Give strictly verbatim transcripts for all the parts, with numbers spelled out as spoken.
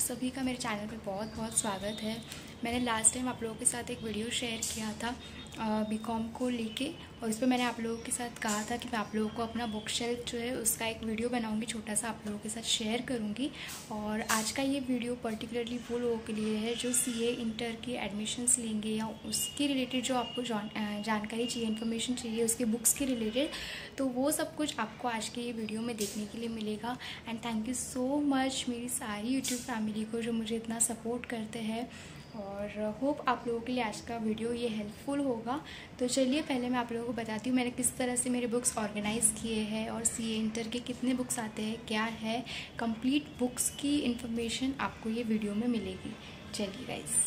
सभी का मेरे चैनल पे बहुत बहुत स्वागत है। मैंने लास्ट टाइम आप लोगों के साथ एक वीडियो शेयर किया था बी कॉम को लेके, और उस पर मैंने आप लोगों के साथ कहा था कि मैं आप लोगों को अपना बुक शेल्फ जो है उसका एक वीडियो बनाऊंगी, छोटा सा आप लोगों के साथ शेयर करूंगी। और आज का ये वीडियो पर्टिकुलरली वो लोगों के लिए है जो सीए इंटर की एडमिशन्स लेंगे या उसके रिलेटेड जो आपको जानकारी चाहिए, इन्फॉर्मेशन चाहिए उसके बुक्स के रिलेटेड, तो वो सब कुछ आपको आज के ये वीडियो में देखने के लिए मिलेगा। And thank you so much मेरी सारी यूट्यूब फैमिली को जो मुझे इतना सपोर्ट करते हैं, और होप आप लोगों के लिए आज का वीडियो ये हेल्पफुल होगा। तो चलिए पहले मैं आप लोगों को बताती हूँ मैंने किस तरह से मेरे बुक्स ऑर्गेनाइज़ किए हैं और सीए इंटर के कितने बुक्स आते हैं, क्या है कंप्लीट बुक्स की इन्फॉर्मेशन आपको ये वीडियो में मिलेगी। चलिए गाइस,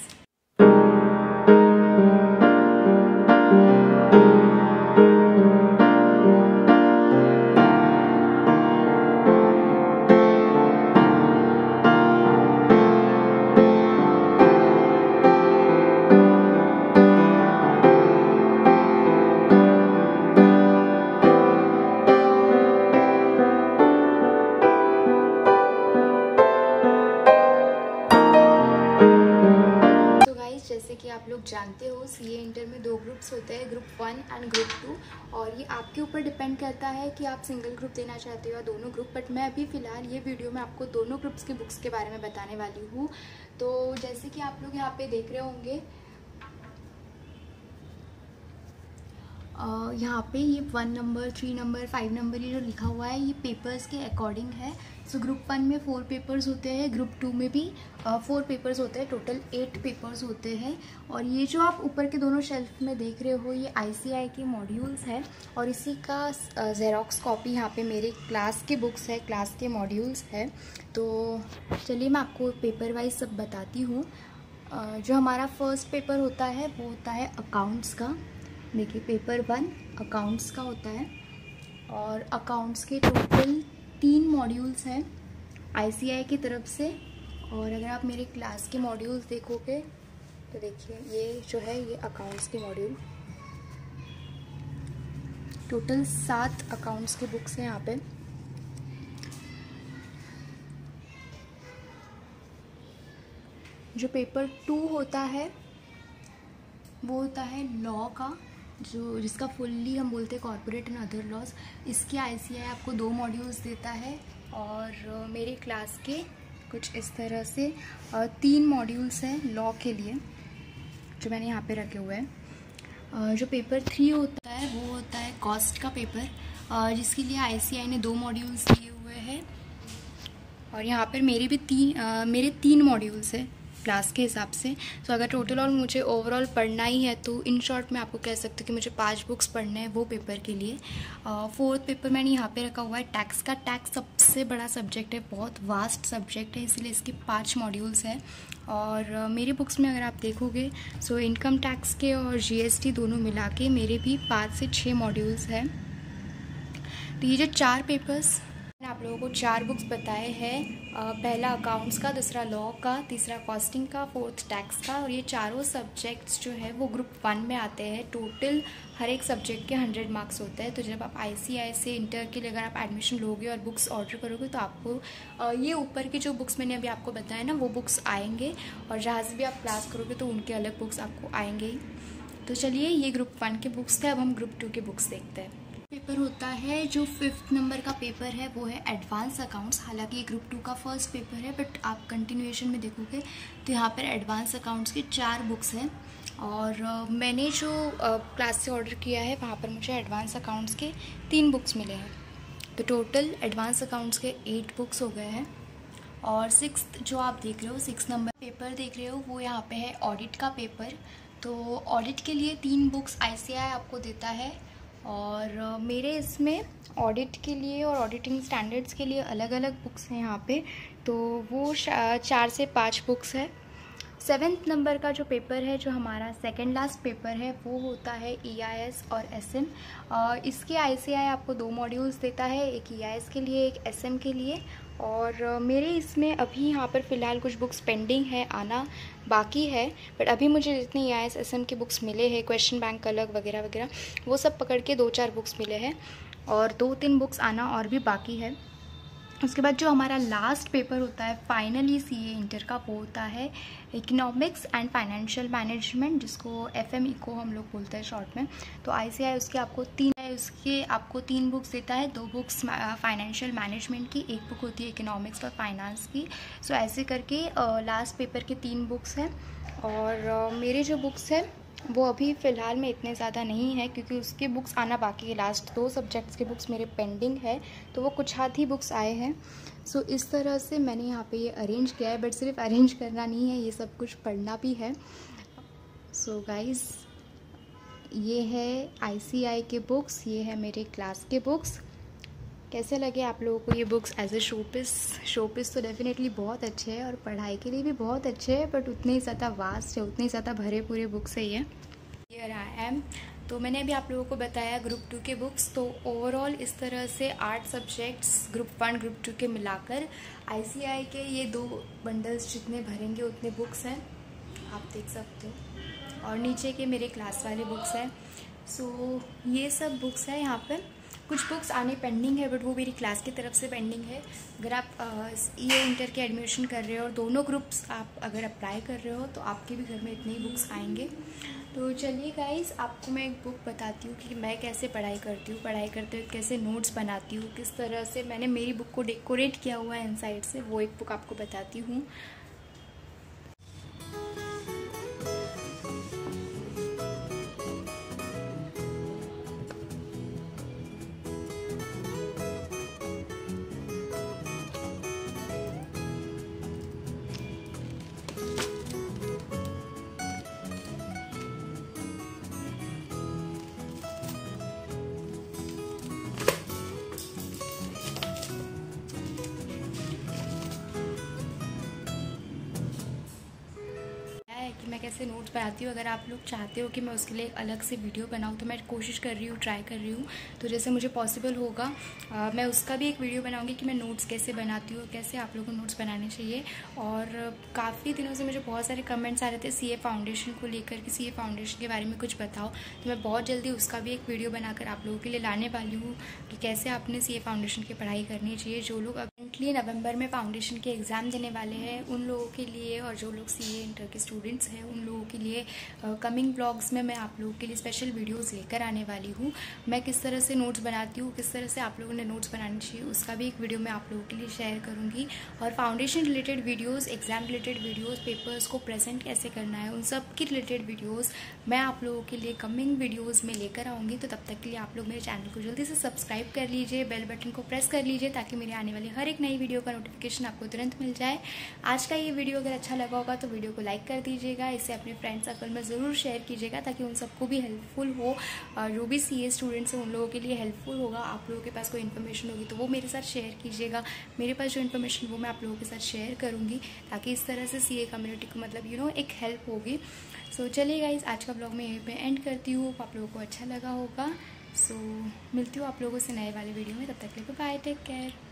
जैसे कि आप लोग जानते हो सीए इंटर में दो ग्रुप्स होते हैं, group one and group two, और ये आपके ऊपर डिपेंड करता है कि आप सिंगल ग्रुप देना चाहते हो या दोनों ग्रुप। बट मैं अभी फ़िलहाल ये वीडियो में आपको दोनों ग्रुप्स के बुक्स के बारे में बताने वाली हूँ। तो जैसे कि आप लोग यहाँ पे देख रहे होंगे, Uh, यहाँ पे ये one number, three number, five number ये जो लिखा हुआ है ये पेपर्स के अकॉर्डिंग है। सो ग्रुप वन में फोर पेपर्स होते हैं, ग्रुप टू में भी फोर पेपर्स होते हैं, टोटल एट पेपर्स होते हैं। और ये जो आप ऊपर के दोनों शेल्फ में देख रहे हो ये आईसीआई के मॉड्यूल्स है, और इसी का जेरोक्स कॉपी यहाँ पे मेरे क्लास के बुक्स है, क्लास के मॉड्यूल्स है। तो चलिए मैं आपको पेपर वाइज सब बताती हूँ। uh, जो हमारा फर्स्ट पेपर होता है वो होता है अकाउंट्स का। देखिए पेपर वन अकाउंट्स का होता है, और अकाउंट्स के टोटल तीन मॉड्यूल्स हैं आईसीआई की तरफ से। और अगर आप मेरे क्लास के मॉड्यूल्स देखोगे तो देखिए ये जो है ये अकाउंट्स के मॉड्यूल, टोटल सात अकाउंट्स के बुक्स हैं यहाँ पे। जो पेपर टू होता है वो होता है लॉ का, जो जिसका फुल्ली हम बोलते हैं कॉर्पोरेट एंड अदर लॉज। इसके आईसीआई आपको दो मॉड्यूल्स देता है, और मेरे क्लास के कुछ इस तरह से तीन मॉड्यूल्स हैं लॉ के लिए जो मैंने यहाँ पे रखे हुए हैं। जो पेपर थ्री होता है वो होता है कॉस्ट का पेपर, जिसके लिए आईसीआई ने दो मॉड्यूल्स दिए हुए हैं, और यहाँ पर मेरे भी तीन मेरे तीन मॉड्यूल्स हैं क्लास के हिसाब से। तो अगर टोटल और मुझे ओवरऑल पढ़ना ही है तो इन शॉर्ट मैं आपको कह सकती हूँ कि मुझे पांच बुक्स पढ़ने हैं वो पेपर के लिए। फोर्थ पेपर मैंने यहाँ पे रखा हुआ है टैक्स का। टैक्स सबसे बड़ा सब्जेक्ट है, बहुत वास्ट सब्जेक्ट है, इसलिए इसके पांच मॉड्यूल्स हैं। और uh, मेरी बुक्स में अगर आप देखोगे सो इनकम टैक्स के और जीएसटी दोनों मिला के मेरे भी पाँच से छः मॉड्यूल्स हैं। तो ये जो चार पेपर्स मैंने आप लोगों को चार बुक्स बताए हैं, पहला अकाउंट्स का, दूसरा लॉ का, तीसरा कॉस्टिंग का, फोर्थ टैक्स का, और ये चारों सब्जेक्ट्स जो है वो ग्रुप वन में आते हैं। टोटल हर एक सब्जेक्ट के हंड्रेड मार्क्स होते हैं। तो जब आप आईसीआई से इंटर के लिए अगर आप एडमिशन लोगे और बुक्स ऑर्डर करोगे तो आपको ये ऊपर के जो बुक्स मैंने अभी आपको बताया ना वो बुक्स आएंगे, और जहाँ से भी आप क्लास करोगे तो उनके अलग बुक्स आपको आएंगे ही। तो चलिए ये ग्रुप वन के बुक्स थे, अब हम ग्रुप टू के बुक्स देखते हैं। पेपर होता है जो फिफ्थ नंबर का पेपर है वो है एडवांस अकाउंट्स। हालांकि ये ग्रुप टू का फर्स्ट पेपर है, बट आप कंटिन्यूएशन में देखोगे तो यहाँ पर एडवांस अकाउंट्स के चार बुक्स हैं। और uh, मैंने जो क्लास uh, से ऑर्डर किया है वहाँ पर मुझे एडवांस अकाउंट्स के तीन बुक्स मिले हैं। तो टोटल एडवांस अकाउंट्स के एट बुक्स हो गए हैं। और सिक्स्थ जो आप देख रहे हो, सिक्स नंबर पेपर देख रहे हो, वो यहाँ पे है ऑडिट का पेपर। तो ऑडिट के लिए तीन बुक्स आईसीआई आपको देता है, और uh, मेरे इसमें ऑडिट के लिए और ऑडिटिंग स्टैंडर्ड्स के लिए अलग अलग बुक्स हैं यहाँ पे। तो वो चार से पाँच बुक्स है। सेवेंथ नंबर का जो पेपर है, जो हमारा सेकंड लास्ट पेपर है, वो होता है ईआईएस और एसएम। इसके आईसीआई आपको दो मॉड्यूल्स देता है, एक ईआईएस के लिए, एक एसएम के लिए। और मेरे इसमें अभी यहाँ पर फ़िलहाल कुछ बुक्स पेंडिंग है, आना बाकी है, बट अभी मुझे जितने ईआईएस एसएम के बुक्स मिले हैं, क्वेश्चन बैंक अलग वगैरह वगैरह, वो सब पकड़ के दो चार बुक्स मिले हैं, और दो तीन बुक्स आना और भी बाकी है। उसके बाद जो हमारा लास्ट पेपर होता है फाइनली सीए इंटर का, वो होता है इकोनॉमिक्स एंड फाइनेंशियल मैनेजमेंट, जिसको एफएम इको हम लोग बोलते हैं शॉर्ट में। तो आईसीएआई उसके आपको तीन उसके आपको तीन बुक्स देता है, दो बुक्स फाइनेंशियल मैनेजमेंट की, एक बुक होती है इकोनॉमिक्स और फाइनेंस की। सो ऐसे करके लास्ट पेपर के तीन बुक्स हैं। और uh, मेरे जो बुक्स हैं वो अभी फ़िलहाल में इतने ज़्यादा नहीं है, क्योंकि उसके बुक्स आना बाकी है। लास्ट दो सब्जेक्ट्स के बुक्स मेरे पेंडिंग है, तो वो कुछ हाथ ही बुक्स आए हैं। सो so, इस तरह से मैंने यहाँ पे ये अरेंज किया है, बट सिर्फ अरेंज करना नहीं है, ये सब कुछ पढ़ना भी है। सो so, गाइस, ये है आईसीएआई के बुक्स, ये है मेरे क्लास के बुक्स। कैसे लगे आप लोगों को ये books as a showpiece? Showpiece तो डेफिनेटली बहुत अच्छे हैं और पढ़ाई के लिए भी बहुत अच्छे हैं, बट उतने ही ज़्यादा वास्ट है, उतने ही ज़्यादा भरे पूरे बुक्स है ये। Here I am. तो मैंने अभी आप लोगों को बताया ग्रुप टू के बुक्स। तो ओवरऑल इस तरह से आठ subjects group one group two के मिलाकर आईसीएआई के ये दो बंडल्स जितने भरेंगे उतने बुक्स हैं, आप देख सकते हो। और नीचे के मेरे क्लास वाले बुक्स हैं। सो so, ये सब बुक्स है। यहाँ पर कुछ बुक्स आने पेंडिंग है, बट वो मेरी क्लास की तरफ से पेंडिंग है। अगर आप ये इंटर के एडमिशन कर रहे हो और दोनों ग्रुप्स आप अगर अप्लाई कर रहे हो, तो आपके भी घर में इतने ही बुक्स आएंगे। तो चलिए गाइस, आपको मैं एक बुक बताती हूँ कि मैं कैसे पढ़ाई करती हूँ, पढ़ाई करते हुए कैसे नोट्स बनाती हूँ, किस तरह से मैंने मेरी बुक को डेकोरेट किया हुआ है इनसाइड से, वो एक बुक आपको बताती हूँ। कि मैं कैसे नोट्स बनाती हूँ। अगर आप लोग चाहते हो कि मैं उसके लिए एक अलग से वीडियो बनाऊँ, तो मैं कोशिश कर रही हूँ, ट्राई कर रही हूँ। तो जैसे मुझे पॉसिबल होगा आ, मैं उसका भी एक वीडियो बनाऊँगी कि मैं नोट्स कैसे बनाती हूँ, कैसे आप लोगों को नोट्स बनाने चाहिए। और काफ़ी दिनों से मुझे बहुत सारे कमेंट्स आ रहे थे सीए फाउंडेशन को लेकर कि सीए फाउंडेशन के बारे में कुछ बताओ। तो मैं बहुत जल्दी उसका भी एक वीडियो बनाकर आप लोगों के लिए लाने वाली हूँ कि कैसे आपने सीए फाउंडेशन की पढ़ाई करनी चाहिए। जो लोग अगले नवंबर में फाउंडेशन के एग्ज़ाम देने वाले हैं उन लोगों के लिए, और जो लोग सीए इंटर के स्टूडेंट्स हैं उन लोगों के लिए कमिंग ब्लॉग्स में मैं आप लोगों के लिए स्पेशल वीडियोस लेकर आने वाली हूँ। मैं किस तरह से नोट्स बनाती हूँ, किस तरह से आप लोगों ने नोट्स बनाने चाहिए, उसका भी एक वीडियो मैं आप लोगों के लिए शेयर करूँगी। और foundation related videos, exam related videos, papers को प्रेजेंट कैसे करना है, उन सब की रिलेटेड वीडियोस मैं आप लोगों के लिए कमिंग वीडियोज़ में लेकर आऊँगी। तो तब तक के लिए आप लोग मेरे चैनल को जल्दी से सब्सक्राइब कर लीजिए, बेल बटन को प्रेस कर लीजिए, ताकि मेरे आने वाली हर एक नई वीडियो का नोटिफिकेशन आपको तुरंत मिल जाए। आज का ये वीडियो अगर अच्छा लगा होगा तो वीडियो को लाइक कर दीजिएगा, इसे अपने फ्रेंड सर्कल में ज़रूर शेयर कीजिएगा, ताकि उन सबको भी हेल्पफुल हो। जो भी सीए स्टूडेंट्स हैं उन लोगों के लिए हेल्पफुल होगा। आप लोगों के पास कोई इन्फॉर्मेशन होगी तो वो मेरे साथ शेयर कीजिएगा, मेरे पास जो इन्फॉर्मेशन वो मैं आप लोगों के साथ शेयर करूँगी, ताकि इस तरह से सीए कम्युनिटी को मतलब यू नो एक हेल्प होगी। सो चलिए गाइज, आज का ब्लॉग मैं यहीं पे एंड करती हूँ। आप लोगों को अच्छा लगा होगा। सो so, मिलती हूँ आप लोगों से नए वाले वीडियो में। तब तक के लिए बाय, टेक केयर।